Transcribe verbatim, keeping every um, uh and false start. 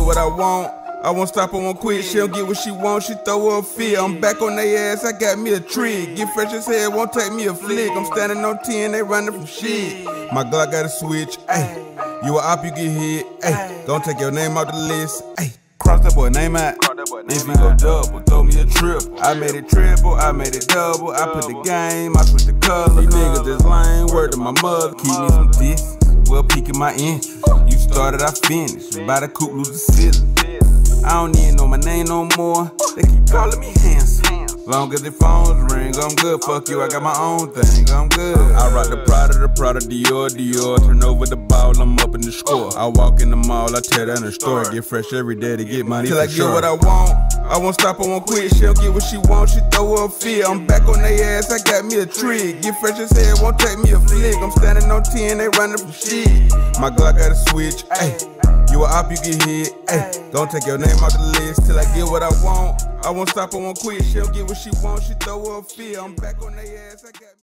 what I want. I won't stop, I won't quit. She don't get what she wants, she throw her a fit. I'm back on their ass, I got me a trick. Get fresh as hell, won't take me a flick. I'm standing on ten, they running from shit. My Glock got a switch, ayy. You a op, you get hit, ayy. Don't take your name off the list, ayy. Cross that boy name out. If you go double, throw me a triple. I made it triple, I made it double. I put the game, I switch the color. These niggas is lame, word to my mother. Keep me some distance, well peaking my interest. You started, I finished. By the coupe, lose the ceiling. I don't even know my name no more. They keep calling me handsome. Long as the phones ring, I'm good. Fuck you, I got my own thing, I'm good. I rock the Prada, the Prada, Dior, Dior. Turn over the ball, I'm up in the score. I walk in the mall, I tear down the store. Get fresh every day to get money. Till I get what I want, I won't stop, I won't quit. She don't get what she wants, she throw her a fit. I'm back on their ass, I got me a trick. Get fresh as hell, won't take me a flick. I'm standing on ten, they running from shit. My Glock got a switch, ayy. You a op, you get hit, ayy. Don't take your name off the list till I get what I want. I won't stop, I won't quit. She don't get what she wants, she throw her a fit. I'm back on their ass, I got